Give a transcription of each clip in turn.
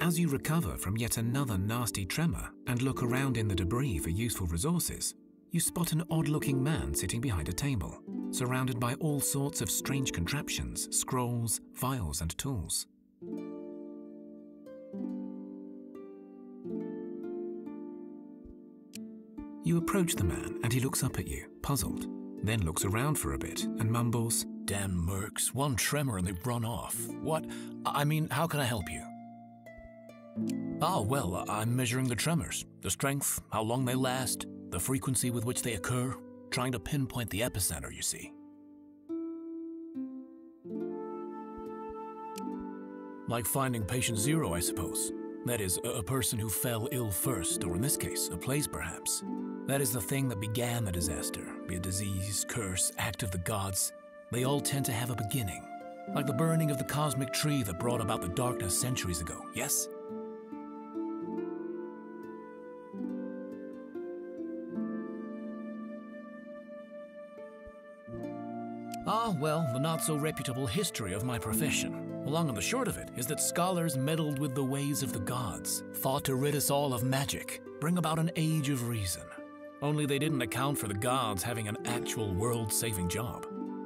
As you recover from yet another nasty tremor and look around in the debris for useful resources, you spot an odd-looking man sitting behind a table, surrounded by all sorts of strange contraptions, scrolls, files, and tools. You approach the man and he looks up at you, puzzled, then looks around for a bit and mumbles, "Damn mercs, one tremor and they run off. What? I mean, how can I help you?" "Oh, well, I'm measuring the tremors, the strength, how long they last, the frequency with which they occur, trying to pinpoint the epicenter, you see." "Like finding patient zero, I suppose. That is, a person who fell ill first, or in this case, a plague perhaps. That is the thing that began the disaster, be it disease, curse, act of the gods. They all tend to have a beginning, like the burning of the cosmic tree that brought about the darkness centuries ago, yes?" "Ah, well, the not-so-reputable history of my profession. The long and the short of it is that scholars meddled with the ways of the gods, thought to rid us all of magic, bring about an age of reason. Only they didn't account for the gods having an actual world-saving job.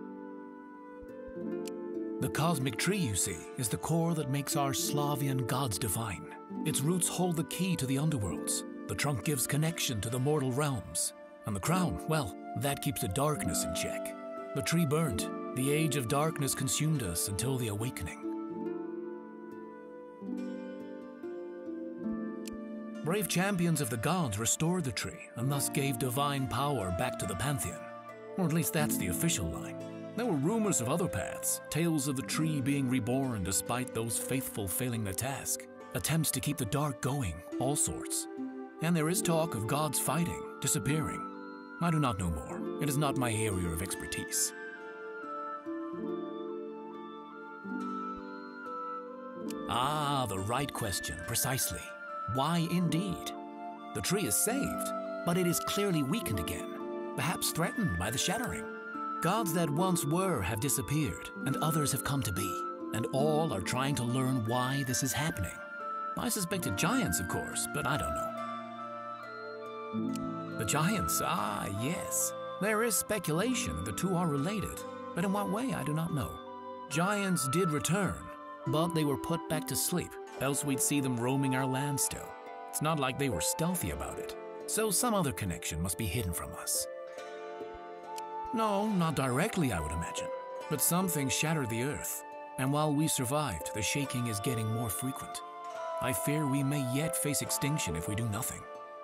The cosmic tree, you see, is the core that makes our Slavian gods divine. Its roots hold the key to the underworlds. The trunk gives connection to the mortal realms. And the crown, well, that keeps the darkness in check. The tree burned. The age of darkness consumed us until the awakening. Brave champions of the gods restored the tree and thus gave divine power back to the pantheon. Or at least that's the official line. There were rumors of other paths, tales of the tree being reborn despite those faithful failing their task, attempts to keep the dark going, all sorts. And there is talk of gods fighting, disappearing. I do not know more. It is not my area of expertise." "Ah, the right question, precisely. Why indeed? The tree is saved, but it is clearly weakened again, perhaps threatened by the shattering. Gods that once were have disappeared, and others have come to be, and all are trying to learn why this is happening. I suspected giants, of course, but I don't know." "The giants, ah, yes. There is speculation that the two are related, but in what way I do not know. Giants did return, but they were put back to sleep, else we'd see them roaming our land still. It's not like they were stealthy about it, so some other connection must be hidden from us." "No, not directly, I would imagine, but something shattered the earth, and while we survived, the shaking is getting more frequent. I fear we may yet face extinction if we do nothing."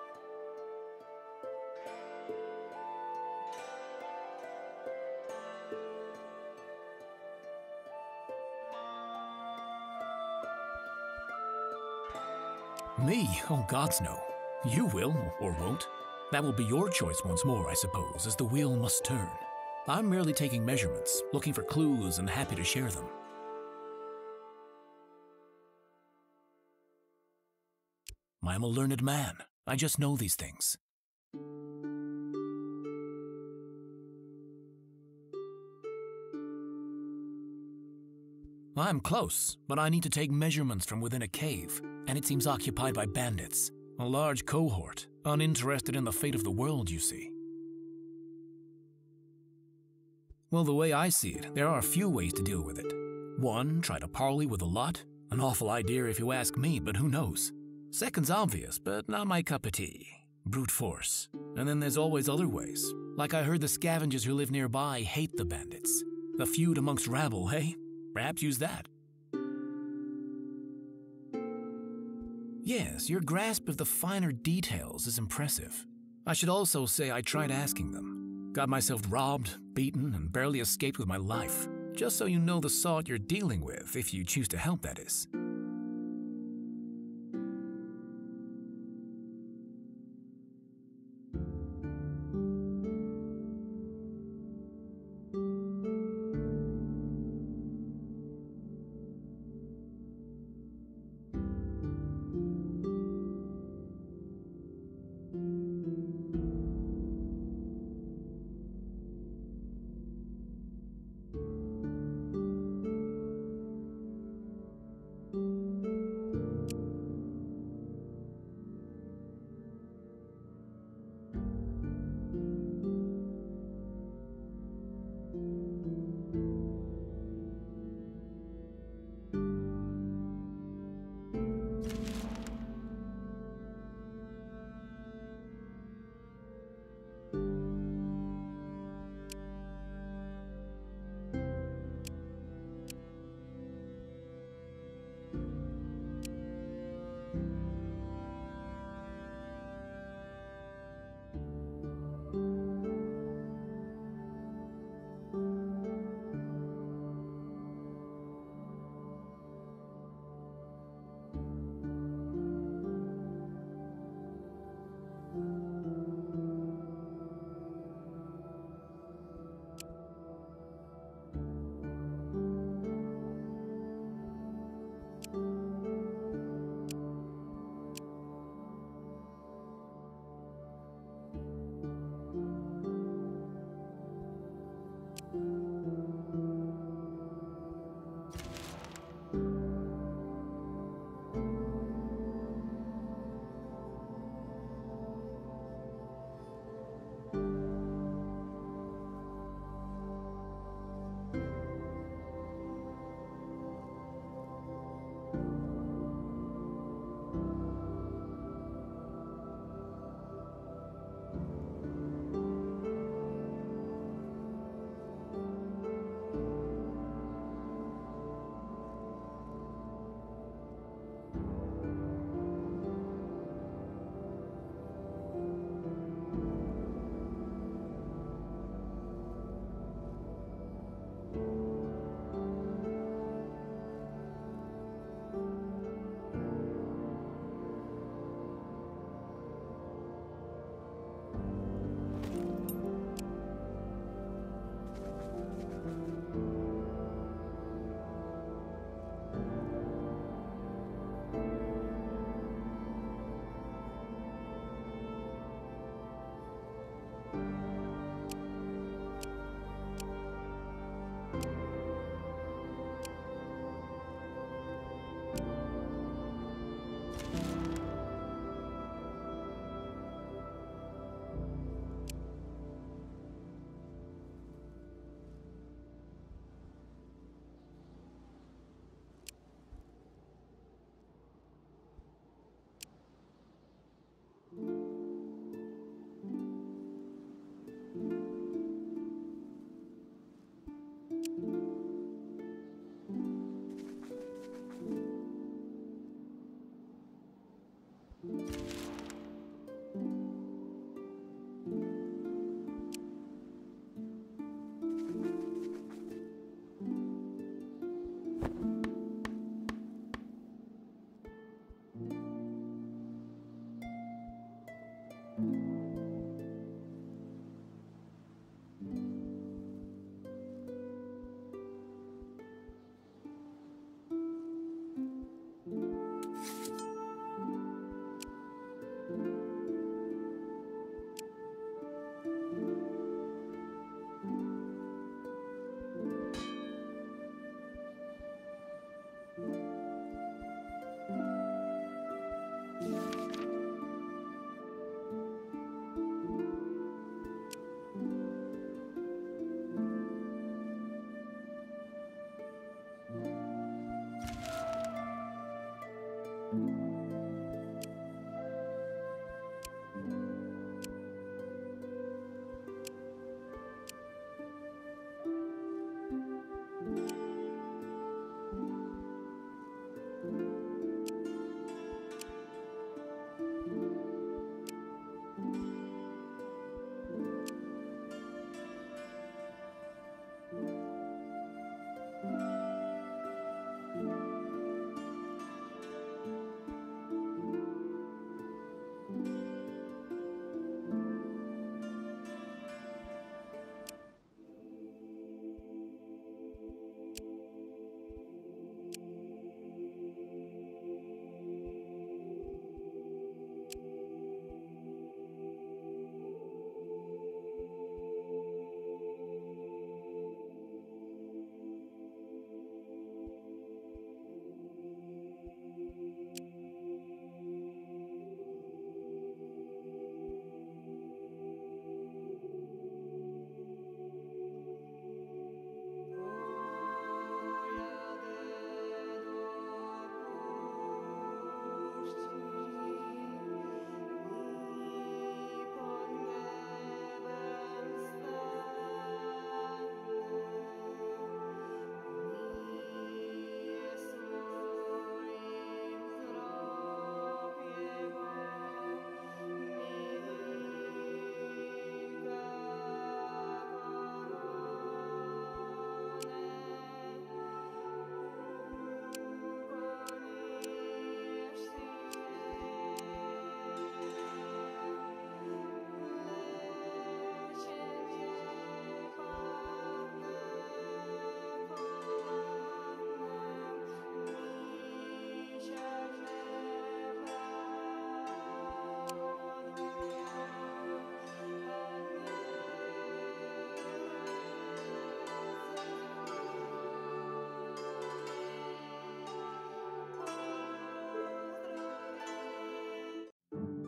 "Me? Oh, gods no. You will, or won't. That will be your choice once more, I suppose, as the wheel must turn. I'm merely taking measurements, looking for clues, and happy to share them." "I am a learned man. I just know these things." "I'm close, but I need to take measurements from within a cave, and it seems occupied by bandits. A large cohort, uninterested in the fate of the world, you see." "Well, the way I see it, there are a few ways to deal with it. One, try to parley with a lot. An awful idea if you ask me, but who knows. Second's obvious, but not my cup of tea. Brute force. And then there's always other ways. Like I heard the scavengers who live nearby hate the bandits. The feud amongst rabble, hey? Perhaps use that." "Yes, your grasp of the finer details is impressive. I should also say I tried asking them. Got myself robbed, beaten, and barely escaped with my life. Just so you know the sort you're dealing with, if you choose to help, that is."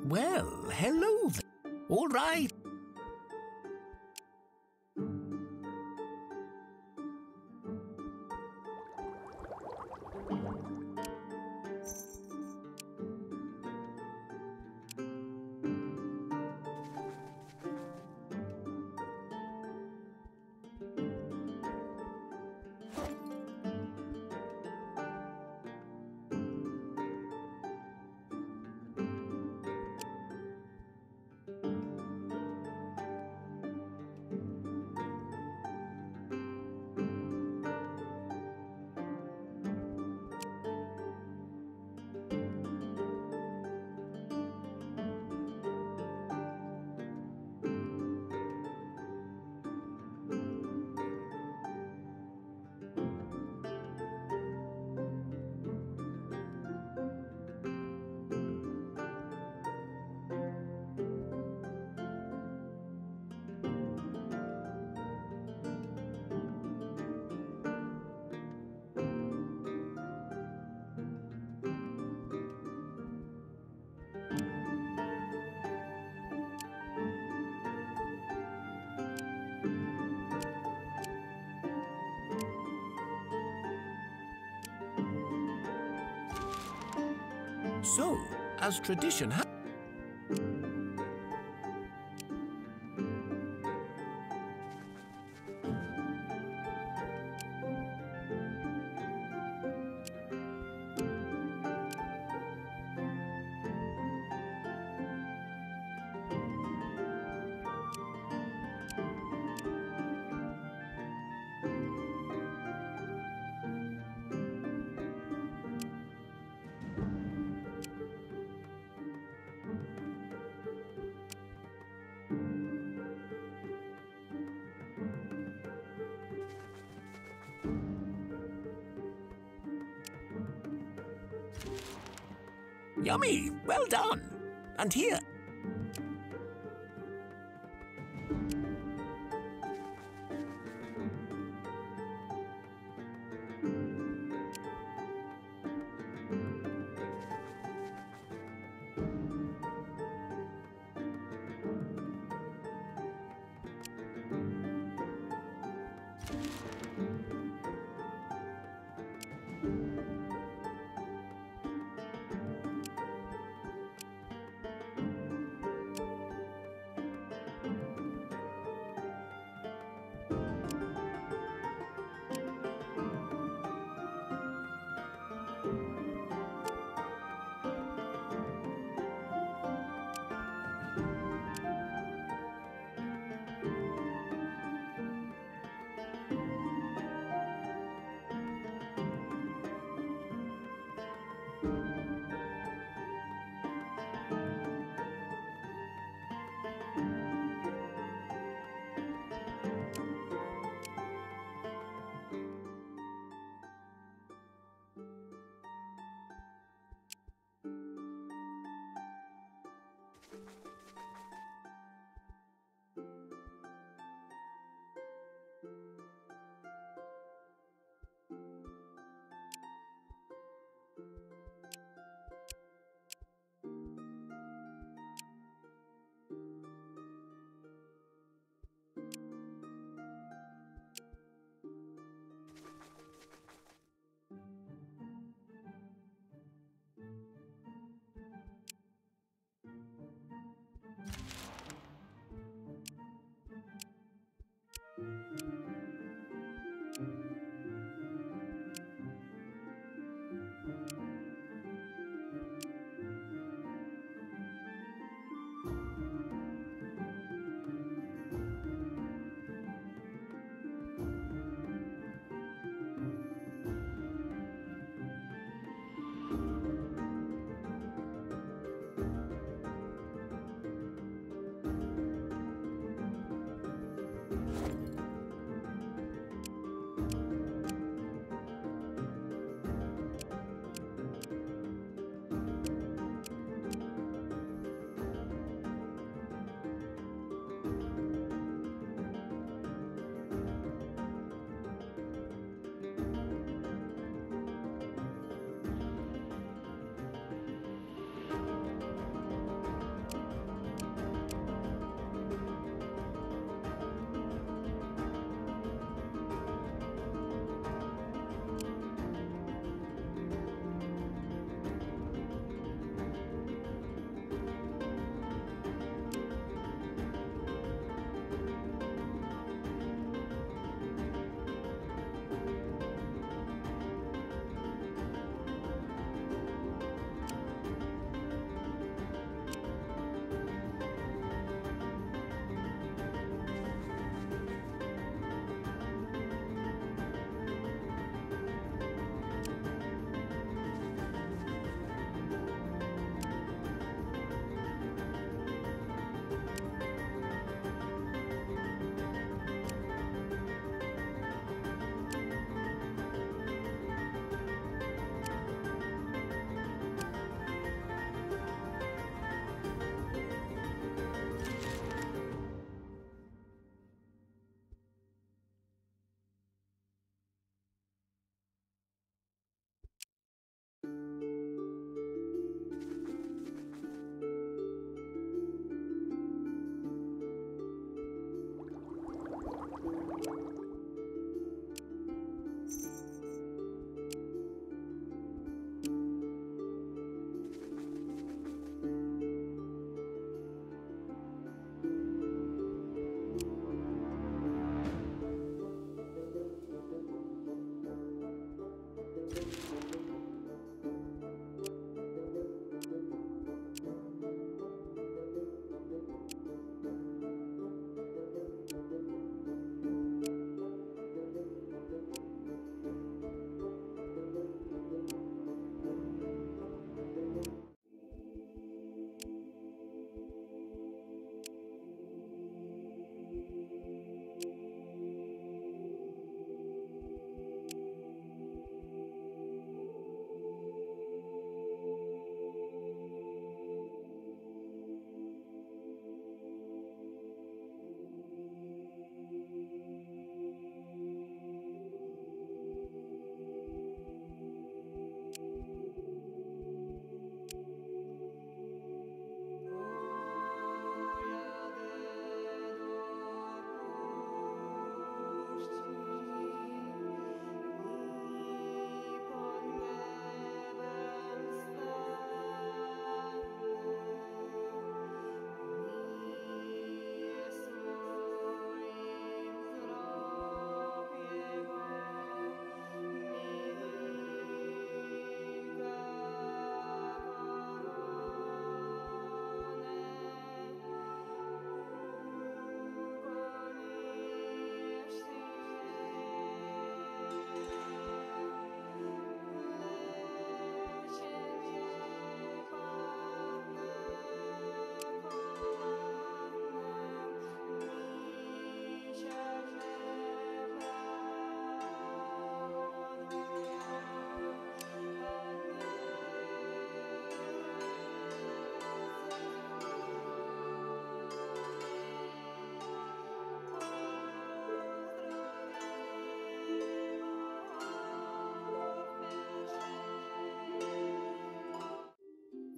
Well, hello there. All right. So, as tradition has... Yummy! Well done! And here...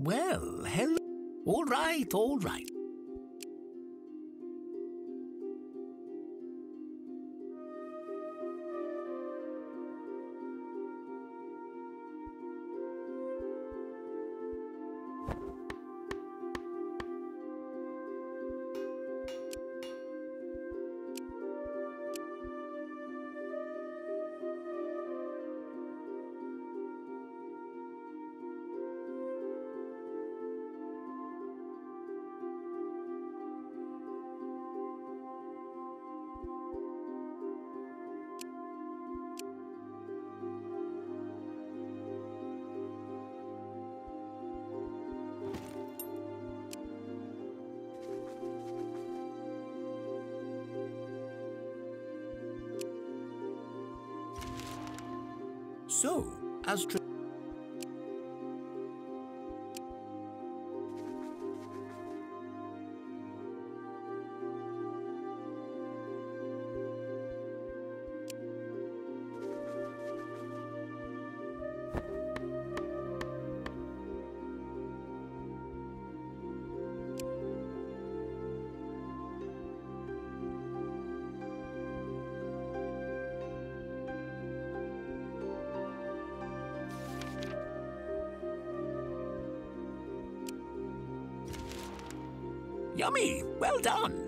Well, hello. All right, all right. So, as Yummy! Well done!